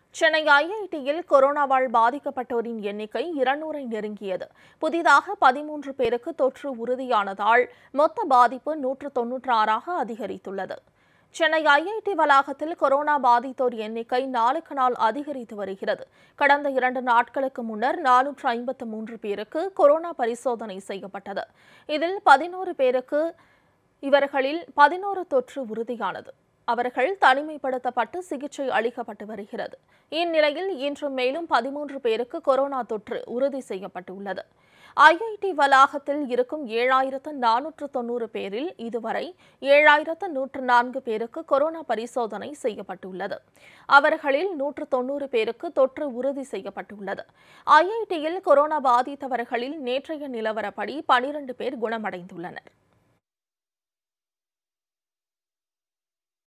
சென்னை ஐ.ஐ.டியில் கொரோனாவால் பாதிக்கப்பட்டோரின் எண்ணிக்கை 200-ஐ நெருங்கியது. புதிதாக 13 பேருக்கு தொற்று உறுதியானதால் மொத்த பாதிப்பு 196ஆக அதிகரித்துள்ளது. சென்னை ஐ.ஐ.டி வளாகத்தில் கொரோனா பாதித்தோர் எண்ணிக்கை நாளுக்கு நாள் அதிகரித்து வருகிறது. கடந்த 2 நாட்களுக்கு முன்னர் 453 பேருக்கு கொரோனா பரிசோதனை செய்யப்பட்டது. இதில் 11 பேருக்கு இவர்களில் 11 தொற்று உறுதியானது. அவர்கள் தனிமைப்படுத்தப்பட்டு சிகிச்சை அளிக்கப்பட்டு வருகிறது. இந்நிலையில் இன்று மேலும் 13 பேருக்கு கொரோனா தொற்று உறுதி செய்யப்பட்டுள்ளது. ஐ.ஐ.டி வளாகத்தில் இருக்கும் 7490 பேரில் இதுவரை 7104 பேருக்கு கொரோனா பரிசோதனை செய்யப்பட்டுள்ளது. அவர்களில் 190 பேருக்கு தொற்று உறுதி செய்யப்பட்டுள்ளது. ஐ.ஐ.டியில் கொரோனா பாதித்தவர்களில் நேற்றைய நிலவரப்படி 12 பேர் குணமடைந்துள்ளனர்.